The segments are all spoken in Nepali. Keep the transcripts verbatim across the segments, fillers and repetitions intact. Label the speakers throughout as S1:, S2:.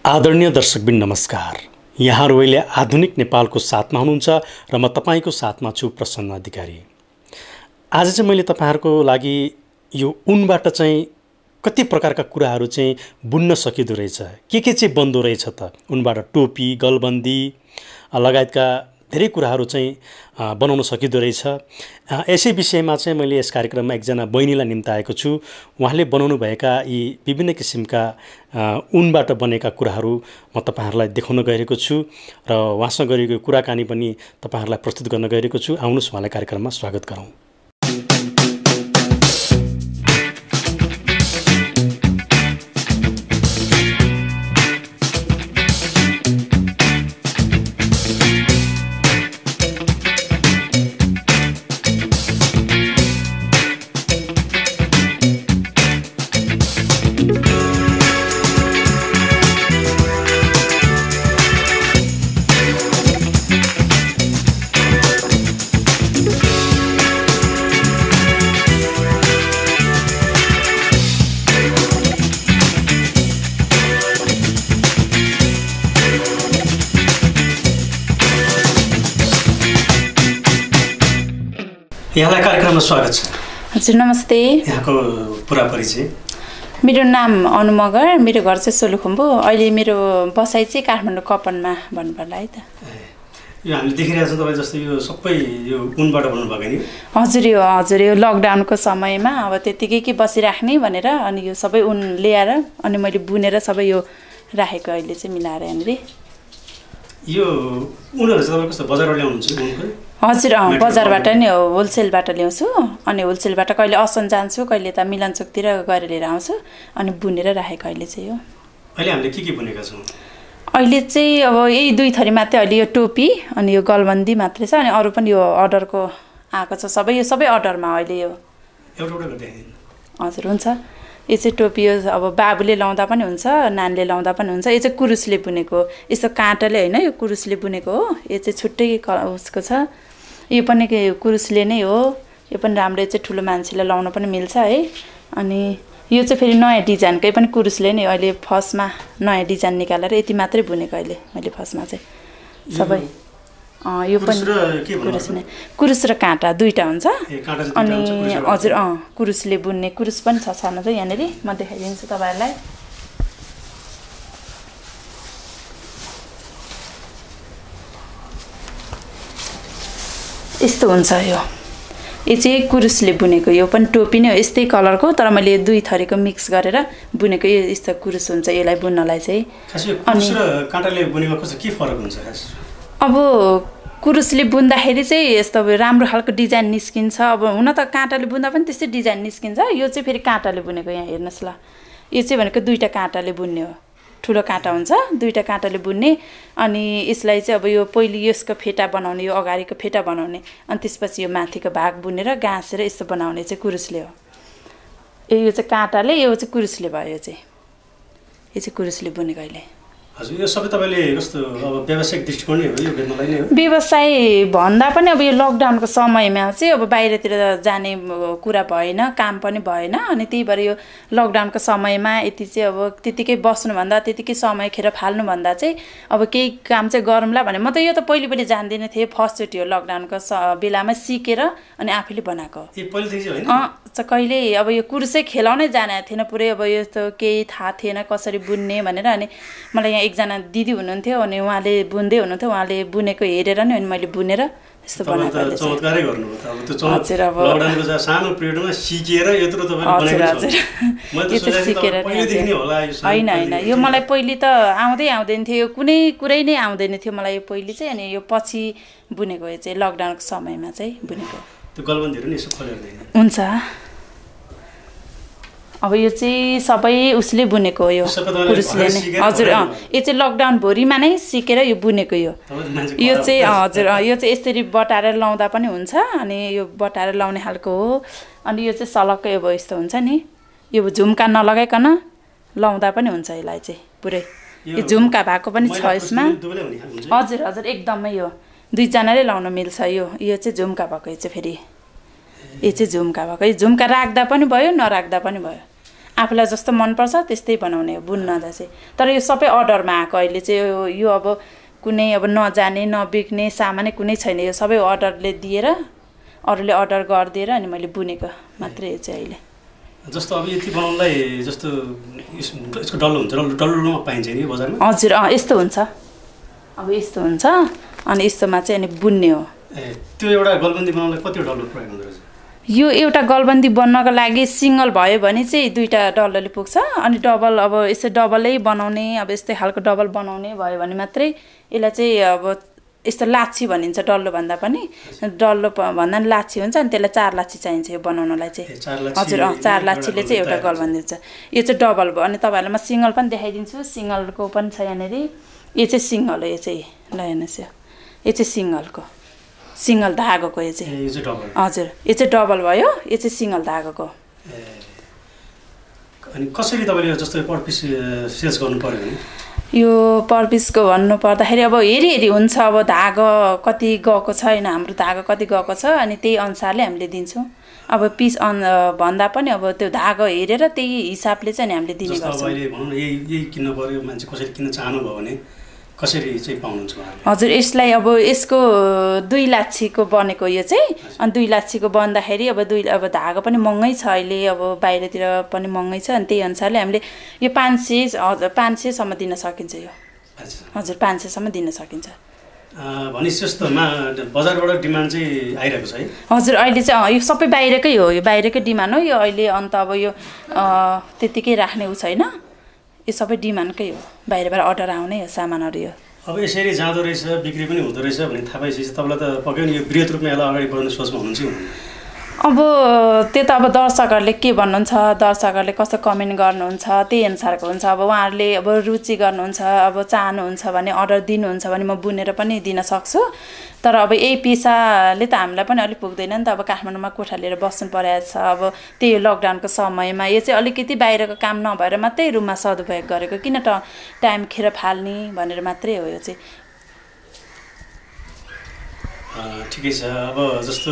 S1: आदरणीय दर्शकबिन नमस्कार। यहाँहरू अहिले आधुनिक नेपालको साथमा हुनुहुन्छ र म तपाईको साथमा छु प्रसन्न अधिकारी। आज चाहिँ मैले तपाईहरुको लागि यो उनबाट चाहिँ कति प्रकारका कुराहरू चाहिँ बुन्न सकिदो रहेछ, के के चाहिँ बन्दो रहेछ त उनबाट टोपी, गलबन्दी लगायतका धेरै कुराहरू चाहिँ बनाउन सकिदो रहेछ। यसै विषयमा चाहिँ मैले यस कार्यक्रममा एकजना बहिनीलाई निम्ताएको छु। उहाँले बनाउनु भएका यी विभिन्न किसिमका उनबाट बनेका कुराहरू म तपाईहरुलाई देखाउन गइरहेको छु र उहाँसँग गरेको कुराकानी पनि तपाईहरुलाई प्रस्तुत गर्न गइरहेको छु। आउनुस् उहाँलाई कार्यक्रममा स्वागत गरौँ। यहाँलाई कार्यक्रममा स्वागत छ।
S2: हजुर नमस्ते।
S1: यहाँको पुरा परिचय?
S2: मेरो नाम अनु मगर, मेरो घर चाहिँ सोलुखुम्बु, अहिले मेरो बसाइ चाहिँ काठमाडौँ कपनमा भन्नुपर्ला है त।
S1: यो हामीले देखिरहेको छौँ तपाईँ जस्तो यो सबै यो उनबाट बनाउनु भएको नि?
S2: हजुर यो हजुर यो लकडाउनको समयमा अब त्यतिकै के बसिराख्ने भनेर अनि यो सबै उन ल्याएर अनि मैले बुनेर सबै यो राखेको अहिले चाहिँ मिलाएर यहाँनिर।
S1: यो उनहरू चाहिँ तपाईँ कस्तो बजारबाट ल्याउनुहुन्छ उनको?
S2: हजुर अँ बजारबाट नि हो, होलसेलबाट ल्याउँछु। अनि होलसेलबाट कहिले असन जान्छु, कहिले त मिलनचोकतिर गएर लिएर आउँछु अनि बुनेर राखेको अहिले चाहिँ यो।
S1: अहिले हामीले के के बुनेका छौँ?
S2: अहिले चाहिँ अब यही दुई थरी मात्रै, अहिले यो टोपी अनि यो गलबन्दी मात्रै छ, अनि अरू पनि यो अर्डरको आएको छ सबै, यो सबै अर्डरमा अहिले यो।
S1: एउटा एउटा देखाइदिनु।
S2: हजुर हुन्छ। यो चाहिँ टोपी यो अब बाबुले लाउँदा पनि हुन्छ, नानीले लाउँदा पनि हुन्छ। यो चाहिँ कुरुसले बुनेको, यस्तो काँटाले होइन, यो कुरुसले बुनेको हो। यो चाहिँ छुट्टै उसको छ, यो पनि कुरुसले नै हो। यो पनि राम्रो चाहिँ ठुलो मान्छेले लाउन पनि मिल्छ है। अनि यो चाहिँ फेरि नयाँ डिजाइनकै पनि कुरुसले नै अहिले फर्स्टमा नयाँ डिजाइन निकालेर यति मात्रै बुनेको अहिले मैले फर्स्टमा चाहिँ सबै। अँ यो पनि कुरुस नै, कुरुस र काँटा दुईटा हुन्छ। अनि हजुर अँ कुरुसले बुन्ने कुरुस पनि छ सानो चाहिँ यहाँनिर, म देखाइदिन्छु तपाईँहरूलाई। यस्तो हुन्छ यो। यो चाहिँ कुरुसले बुनेको, यो पनि टोपी नै हो यस्तै कलरको, तर मैले दुई थरीको मिक्स गरेर बुनेको यो यस्तो कुरुस हुन्छ यसलाई बुन्नलाई चाहिँ।
S1: अनि काँटाले बुनेको कस्तो के फरक हुन्छ खास?
S2: अब कुरुसले बुन्दाखेरि चाहिँ यस्तो अब राम्रो खालको डिजाइन निस्किन्छ। अब हुन त काँटाले बुन्दा पनि त्यस्तै डिजाइन निस्किन्छ। यो चाहिँ फेरि काँटाले बुनेको, यहाँ हेर्नुहोस् ल। यो चाहिँ भनेको दुईवटा काँटाले बुन्ने हो, ठुलो काँटा हुन्छ दुईवटा काँटाले बुन्ने। अनि यसलाई चाहिँ अब यो पहिले यसको फेटा बनाउने, यो अगाडिको फेटा बनाउने, अनि त्यसपछि यो माथिको भाग बुनेर गाँसेर यस्तो बनाउने चाहिँ कुरुसले हो। यो चाहिँ काँटाले, यो चाहिँ कुरुसले भयो। यो चाहिँ यो चाहिँ कुरुसले बुनेको अहिले।
S1: हजुर यो सबै तपाईँले कस्तो अब व्यावसायिक दृष्टिकोणले हो यो बेच्नलाई नै हो?
S2: व्यवसाय भन्दा पनि अब यो लकडाउनको समयमा चाहिँ अब बाहिरतिर जाने कुरा भएन, काम पनि भएन। अनि त्यही भएर यो लकडाउनको समयमा यति चाहिँ अब त्यतिकै बस्नुभन्दा, त्यतिकै समय खेर फाल्नुभन्दा चाहिँ अब केही काम चाहिँ गरौँला भने। म त यो त पहिले पनि जान्दिनँ थिएँ, फर्स्टचोटि हो लकडाउनको बेलामा सिकेर अनि आफैले बनाएको। अँ कहिले अब यो कुरुसै खेलाउनै जानेको थिएन पुरै, अब यस्तो केही थाहा थिएन कसरी बुन्ने भनेर। अनि मलाई यहाँ एकजना दिदी हुनुहुन्थ्यो, अनि उहाँले बुन्दै हुनुहुन्थ्यो, उहाँले बुनेको हेरेर नै अनि मैले बुनेर यस्तो बनाएको।
S1: चमत्कारै गर्नुभयो त। अब त्यो हजुर अब लकडाउनको सानो पिरियडमा सिकेर यत्रो तपाईले बनाएको छ। मैले त सिकेर पहिलेदेखि नै होला यो?
S2: हैन हैन, यो मलाई पहिले त आउँदै आउँदैन थियो, यो कुनै कुरै नै आउँदैन थियो मलाई यो पहिले चाहिँ। अनि यो पछि बुनेको, यो चाहिँ लकडाउनको समयमा चाहिँ बुनेको।
S1: त्यो गलबन्दीहरु नि यसो खोलेर देखाइदिनु।
S2: हुन्छ। अब यो चाहिँ सबै उसले बुनेको हो, यो कुरुसले नै। हजुर अँ यो चाहिँ लकडाउन भरिमा नै सिकेर यो बुनेको। यो यो चाहिँ हजुर यो चाहिँ यसरी बटाएर लाउँदा पनि हुन्छ, अनि यो बटाएर लाउने खालको हो। अनि यो चाहिँ सलक्कै अब यस्तो हुन्छ नि, यो झुम्का नलगाइकन लाउँदा पनि हुन्छ यसलाई चाहिँ पुरै। यो झुम्का भएको पनि छ यसमा। हजुर हजुर एकदमै यो दुईजनाले लाउन मिल्छ। यो यो चाहिँ झुम्का भएको, यो चाहिँ फेरि यो चाहिँ झुम्का भएको। यो झुम्का राख्दा पनि भयो, नराख्दा पनि भयो। आफूलाई जस्तो मनपर्छ त्यस्तै बनाउने हो बुन्नदा चाहिँ। तर यो सबै अर्डरमा आएको अहिले चाहिँ यो अब कुनै अब नजाने नबिग्ने सामानै कुनै छैन, यो सबै अर्डरले दिएर अरूले अर्डर गरिदिएर अनि मैले बुनेको मात्रै हो चाहिँ अहिले।
S1: जस्तो अब यति बनाउनलाई जस्तो यसको डल्लो हुन्छ, डल्लो डल्लोमा पाइन्छ नि बजारमा?
S2: हजुर अँ यस्तो हुन्छ, अब यस्तो हुन्छ अनि यस्तोमा चाहिँ अनि बुन्ने हो।
S1: ए त्यो एउटा गलबन्दी बनाउनलाई कति डल्लो प्रयोग हुँदो रहेछ?
S2: यो एउटा गलबन्दी बन्नको लागि सिङ्गल भयो भने चाहिँ दुईवटा डल्लोले पुग्छ, अनि डबल अब यस्तै डबलै बनाउने अब यस्तै खालको डबल बनाउने भयो भने मात्रै यसलाई चाहिँ अब यस्तो लाच्छी भनिन्छ डल्लो भन्दा पनि, डल्लो भन्दा पनि लाच्छी हुन्छ अनि त्यसलाई चार लाच्छी चाहिन्छ यो बनाउनलाई चाहिँ। हजुर अँ चार लाच्छीले चाहिँ एउटा गलबन्दी हुन्छ। यो चाहिँ डबल भयो अनि तपाईँहरूलाई म सिङ्गल पनि देखाइदिन्छु, सिङ्गलको पनि छ यहाँनिर। यो चाहिँ सिङ्गल हो, यो चाहिँ ल हेर्नुहोस् यो यो चाहिँ सिङ्गलको सिङ्गल धागोको यो चाहिँ हजुर यो चाहिँ डबल भयो, यो चाहिँ सिङ्गल धागोको।
S1: अनि कसरी तपाईँले जस्तो पर पिस सेल्स गर्नु पर्यो भने?
S2: यो पर पिसको भन्नु पर्दाखेरि अब हेरी हेरी हुन्छ, अब धागो कति गएको छ होइन, हाम्रो धागो कति गएको छ अनि त्यही अनुसारले हामीले दिन्छौँ। अब पिस अन भन्दा पनि अब त्यो धागो हेरेर त्यही हिसाबले चाहिँ हामीले दिने गर्छौँ।
S1: अहिले भनौँ न यही यही किन्नु पर्यो, मान्छे कसरी किन्न चाहनुभयो भने कसरी चाहिँ पाउनुहुन्छ उहाँहरूले?
S2: हजुर यसलाई अब यसको दुई लाच्छीको बनेको यो चाहिँ, अनि दुई लाच्छीको बन्दाखेरि अब दुई अब धागो पनि महँगै छ अहिले, अब बाहिरतिर पनि महँगै छ अनि त्यही अनुसारले हामीले यो पाँच सय हजुर पाँच सयसम्म दिन सकिन्छ यो। हजुर पाँच सयसम्म दिन सकिन्छ।
S1: भनेपछि जस्तोमा बजारबाट डिमान्ड चाहिँ आइरहेको छ है?
S2: हजुर अहिले चाहिँ यो सबै बाहिरकै हो, यो बाहिरकै डिमान्ड हो यो अहिले। अन्त अब यो त्यत्तिकै राख्ने उ छैन, यो सबै डिमान्डकै हो, बाहिरबाट अर्डर आउने हो सामानहरू यो।
S1: अब यसरी जाँदो रहेछ बिक्री पनि हुँदो रहेछ भने थाहा पाएपछि तपाईँलाई त पक्कै पनि यो बृहत रूपमा यसलाई अगाडि बढाउने सोचमा हुनुहुन्छ कि हुनुहुन्न?
S2: अब त्यो त अब दर्शकहरूले के भन्नुहुन्छ, दर्शकहरूले कस्तो कमेन्ट गर्नुहुन्छ त्यही अनुसारको हुन्छ। अब उहाँहरूले अब रुचि गर्नुहुन्छ, अब चाहनुहुन्छ भने अर्डर दिनुहुन्छ भने म बुनेर पनि दिन सक्छु। तर अब यही पेसाले त हामीलाई पनि अलिक पुग्दैन नि त, अब काठमाडौँमा कोठा लिएर बस्नु परेको छ। अब त्यही लकडाउनको समयमा यो चाहिँ अलिकति बाहिरको काम नभएर मात्रै रुममा सदुपयोग गरेको, किन त टाइम खेर फाल्ने भनेर मात्रै हो यो चाहिँ।
S1: ठिकै छ। अब जस्तो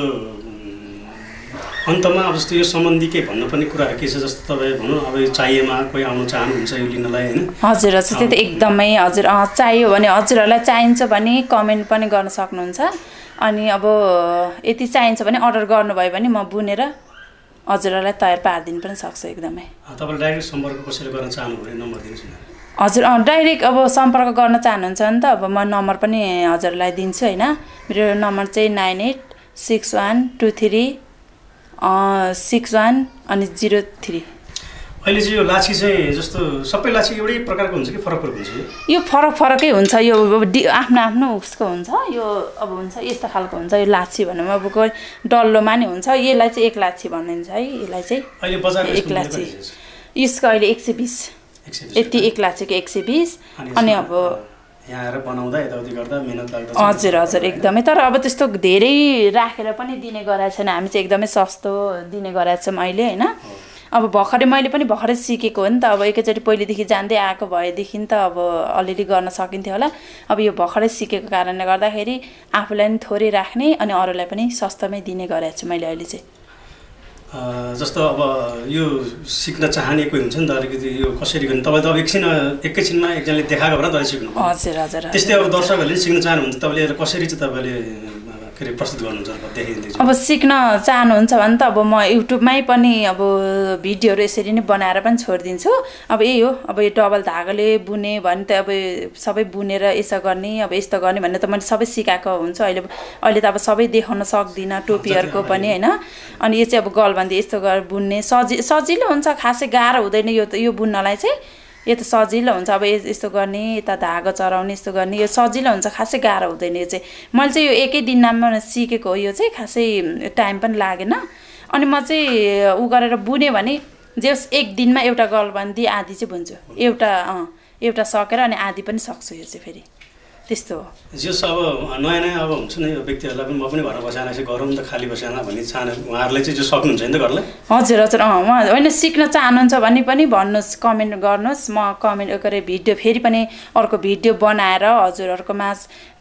S1: अन्तमा अब जस्तो यो सम्बन्धी के भन्नुपर्ने कुराहरू के छ? जस्तो तपाईँ भनौँ अब यो चाहिएमा कोही आउनु चाहनुहुन्छ यो लिनलाई होइन?
S2: हजुर हजुर त्यो त एकदमै हजुर चाहियो भने हजुरहरूलाई चाहिन्छ भने कमेन्ट पनि गर्न सक्नुहुन्छ। अनि अब यति चाहिन्छ भने अर्डर गर्नुभयो भने म बुनेर हजुरहरूलाई तयार पारिदिनु पनि सक्छु एकदमै।
S1: तपाईँले डाइरेक्ट सम्पर्क कसैले गर्न चाहनुभयो भने नम्बर दिनुहोस् न।
S2: हजुर अँ डाइरेक्ट अब सम्पर्क गर्न चाहनुहुन्छ भने त अब म नम्बर पनि हजुरलाई दिन्छु होइन। मेरो नम्बर चाहिँ nine eight six one two three six one अनि जिरो थ्री।
S1: अहिले चाहिँ यो लाछी चाहिँ जस्तो सबै लाछी एउटै प्रकारको हुन्छ कि फरक फरक हुन्छ?
S2: यो फरक फरकै हुन्छ, यो आफ्नो आफ्नो उसको हुन्छ। यो अब हुन्छ यस्तो खालको हुन्छ, यो लाछी भनौँ अब कोही डल्लोमा नि हुन्छ, यसलाई चाहिँ एक लाछी भनिन्छ है। यसलाई चाहिँ
S1: अहिले बजारमा
S2: एक लाछी यसको अहिले एक सय बिस यति एक लाछीको एक सय बिस। अनि अब
S1: यहाँ आएर बनाउँदा यताउति गर्दा मेहनत लाग्छ।
S2: हजुर हजुर एकदमै। तर अब त्यस्तो धेरै राखेर पनि दिने गरेको छैन, हामी चाहिँ एकदमै सस्तो दिने गरेको छौँ अहिले होइन। अब भर्खरै मैले पनि भर्खरै सिकेको हो नि त, अब एकैचोटि पहिलेदेखि जान्दै आएको भएदेखि त अब अलिअलि गर्न सकिन्थ्यो होला। अब यो भर्खरै सिकेको कारणले गर्दाखेरि आफूलाई पनि थोरै राख्ने अनि अरूलाई पनि सस्तोमै दिने गरेको छु मैले अहिले चाहिँ।
S1: जस्तो अब यो सिक्न चाहने कोही हुन्छ नि त अलिकति यो कसरी गर्ने, तपाईँ त अब एकछिन एकैछिनमा एकजनाले देखाएको भएर तपाईँ सिक्नु।
S2: हजुर हजुर।
S1: त्यस्तै अब दर्शकहरूले सिक्न चाहनुहुन्छ तपाईँले कसरी चाहिँ तपाईँले के अरे प्रस्तुत गर्नुहुन्छ देखाइदिन्छ?
S2: अब सिक्न चाहनुहुन्छ भने त अब म युट्युबमै पनि अब भिडियोहरू यसरी नै बनाएर पनि छोडिदिन्छु। अब यही हो, अब यो डबल धागोले बुने भने त अब सबै बुनेर यसो गर्ने अब यस्तो गर्ने भन्ने त मैले सबै सिकाएको हुन्छ। अहिले अहिले त अब सबै देखाउन सक्दिनँ टोपीहरूको पनि होइन। अनि यो चाहिँ अब गलबन्दी यस्तो गरेर बुन्ने सजि सजिलो हुन्छ, खासै गाह्रो हुँदैन यो यो बुन्नलाई चाहिँ। यो त सजिलो हुन्छ, अब यस्तो गर्ने यता धागो चढाउने यस्तो गर्ने यो सजिलो हुन्छ, खासै गाह्रो हुँदैन यो चाहिँ। मैले चाहिँ यो एकै दिनमा सिकेको हो, यो चाहिँ खासै टाइम पनि लागेन। अनि म चाहिँ उ गरेर बुने भने जे एक दिनमा एउटा गलबन्दी आधी चाहिँ बुन्छु, एउटा अँ एउटा सकेर अनि आधी पनि सक्छु यो चाहिँ फेरि त्यस्तो हो।
S1: जस अब नयाँ नयाँ अब हुन्छ नि व्यक्तिहरूलाई पनि म पनि घरमा बसेर चाहिँ गरौँ त खाली बसेर भन्ने चाहना उहाँहरूले चाहिँ जो सक्नुहुन्छ नि त घरलाई?
S2: हजुर हजुर अँ उहाँ होइन सिक्न चाहनुहुन्छ भने पनि भन्नुहोस्, कमेन्ट गर्नुहोस्, म कमेन्ट गरेर भिडियो फेरि पनि अर्को भिडियो बनाएर हजुरहरूको माझ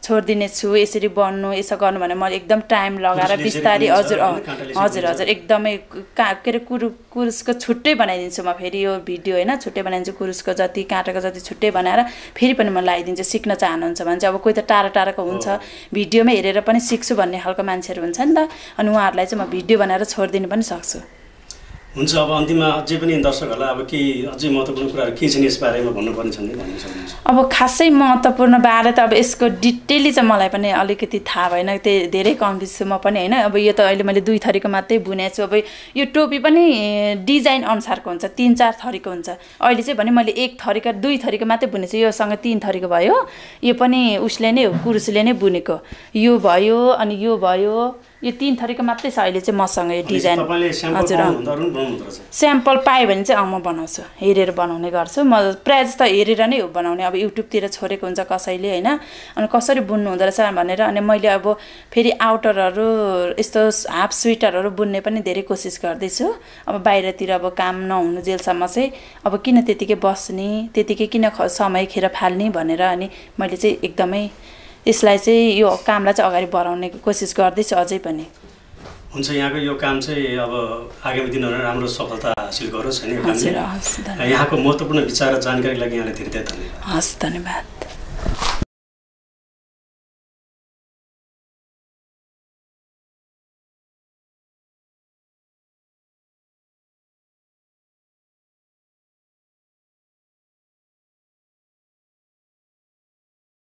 S2: छोडिदिने छु यसरी बन्नु यसो गर्नु भने म एकदम टाइम लगाएर बिस्तारै हजुर हजुर हजुर एकदमै का के अरे कुरु कुरुसको छुट्टै बनाइदिन्छु म फेरि यो भिडियो होइन छुट्टै बनाइदिन्छु कुरुसको जति काँटाको जति छुट्टै बनाएर फेरि पनि म लगाइदिन्छु सिक्न चाहनुहुन्छ भने चाहिँ अब कोही त टाढा टाढाको हुन्छ भिडियोमै हेरेर पनि सिक्छु भन्ने खालको मान्छेहरू हुन्छ नि त अनि उहाँहरूलाई चाहिँ म भिडियो बनाएर छोडिदिनु पनि सक्छु
S1: हुन्छ अब अन्तिममा अझै पनि दर्शकहरूलाई अब के अझै महत्त्वपूर्ण कुराहरू के छन् यस बारेमा भन्नुपर्ने छन् भन्न सक्नुहुन्छ
S2: अब खासै महत्त्वपूर्ण बारे त अब यसको डिटेली चाहिँ मलाई पनि अलिकति थाहा भएन त्यही धेरै कन्फ्युज छु म पनि होइन अब यो त अहिले मैले दुई थरीको मात्रै बुनेको छु अब यो टोपी पनि डिजाइन अनुसारको हुन्छ तिन चार थरीको हुन्छ अहिले चाहिँ भने मैले एक थरीका दुई थरीको मात्रै बुनेको छु योसँग तिन थरीको भयो यो पनि उसले नै हो कुरुसले नै बुनेको यो भयो अनि यो भयो यो तीन थरीको मात्रै छ अहिले चाहिँ मसँग यो डिजाइन हजुर स्याम्पल पाएँ भने चाहिँ म बनाउँछु हेरेर बनाउने गर्छु म प्रायः जस्तो हेरेर नै हो बनाउने अब युट्युबतिर छोडेको हुन्छ कसैले होइन अनि कसरी बुन्नु हुँदो रहेछ भनेर अनि मैले अब फेरि आउटरहरू यस्तो हाफ स्वेटरहरू बुन्ने पनि धेरै कोसिस गर्दैछु अब बाहिरतिर अब काम नहुनु जेलसम्म चाहिँ अब किन त्यतिकै बस्ने त्यतिकै किन समय खेर फाल्ने भनेर अनि मैले चाहिँ एकदमै यसलाई चाहिँ यो कामलाई चाहिँ अगाडि बढाउने कोसिस गर्दैछु अझै पनि
S1: हुन्छ यहाँको यो काम चाहिँ अब आगामी दिनहरूमा राम्रो सफलता हासिल गरोस् हैन
S2: हजुर हस्
S1: यहाँको महत्त्वपूर्ण विचार र जानकारीको लागि यहाँलाई धेरै धेरै धन्यवाद
S2: हस् धन्यवाद